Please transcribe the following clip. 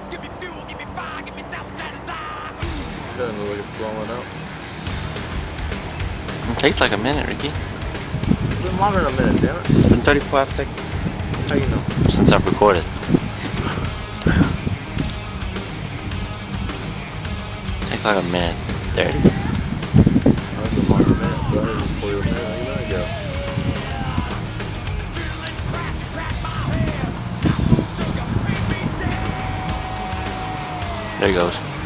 Doesn't look like it's blowing up. It takes like a minute, Ricky. It's been longer than a minute, damn it. It's been 35 seconds. How you know? Since I've recorded. Takes like a minute. 30. That's a longer minute. Go ahead and pull your minute. How you let it go? There he goes.